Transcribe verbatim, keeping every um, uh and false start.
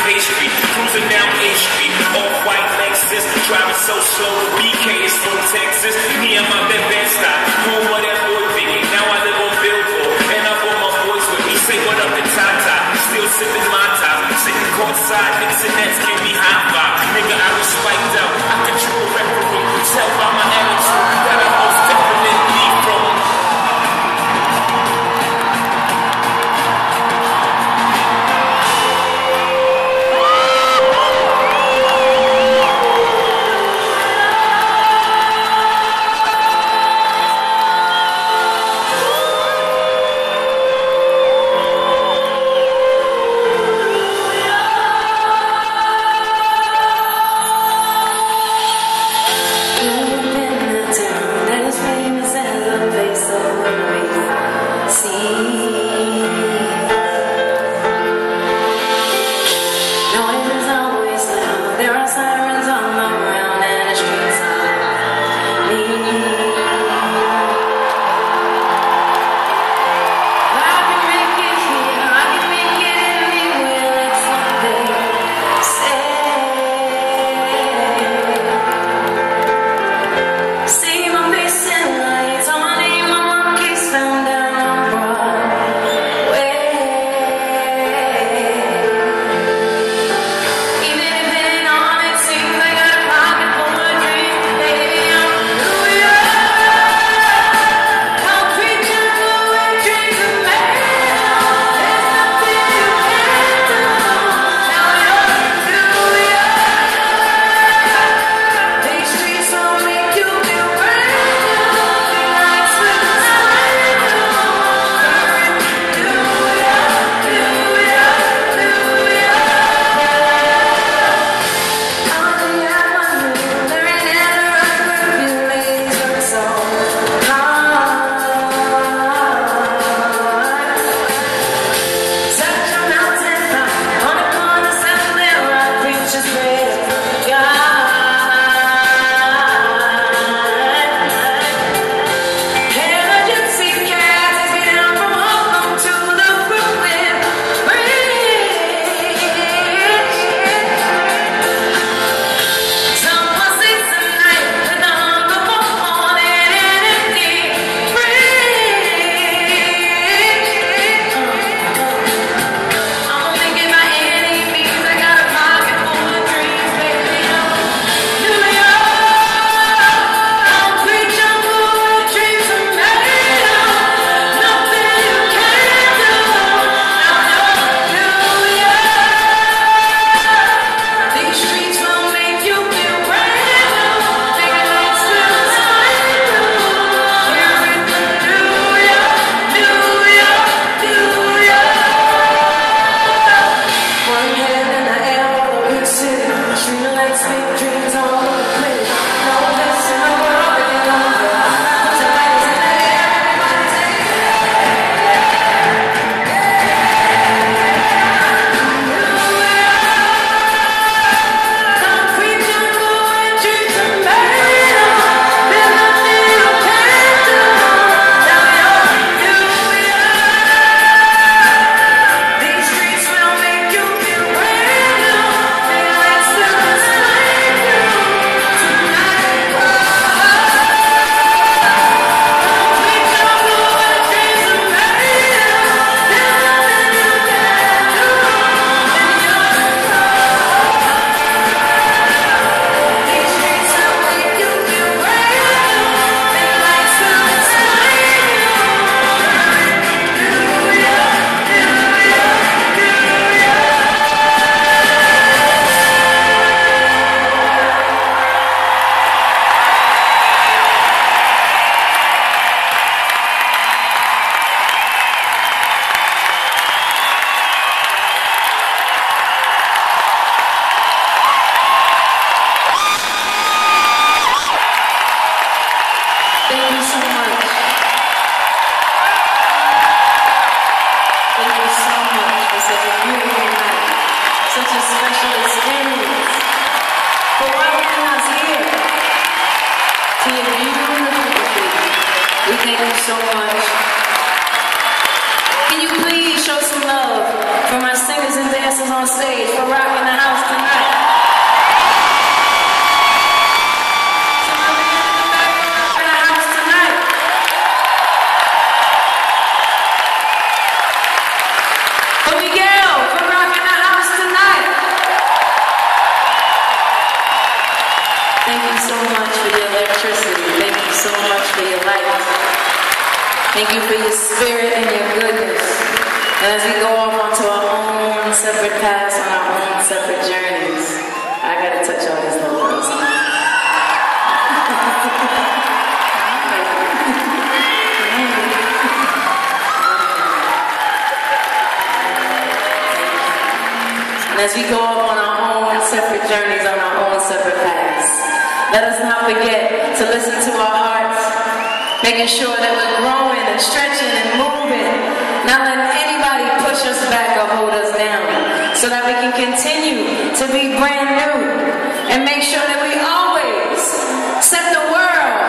pastry. Cruising down A Street, off-white Lexus. Driving so slow, B K is from Texas. Me and my bed bed stop, home of that boy Biggie. Now I live on Billboard, and I brought my boys with me. Say what up to Tata, still sipping my top. Sitting courtside, Knicks and Nets give me high five. Nigga, I was spiked out, I control the referee. Tell by my attitude that I most definitely from. so much. Can you please show some love for my singers and dancers on stage for rocking the house tonight. So I'm gonna back for rocking the house tonight. For Miguel for rocking the house tonight. Thank you so much for your electricity. Thank you so much for your light. Thank you for your spirit and your goodness. And as we go off onto our own separate paths, on our own separate journeys, I gotta touch all these little girls. And as we go off on our own separate journeys, on our own separate paths, let us not forget to listen to our hearts, making sure that we're growing and stretching and moving, not letting anybody push us back or hold us down, so that we can continue to be brand new and make sure that we always set the world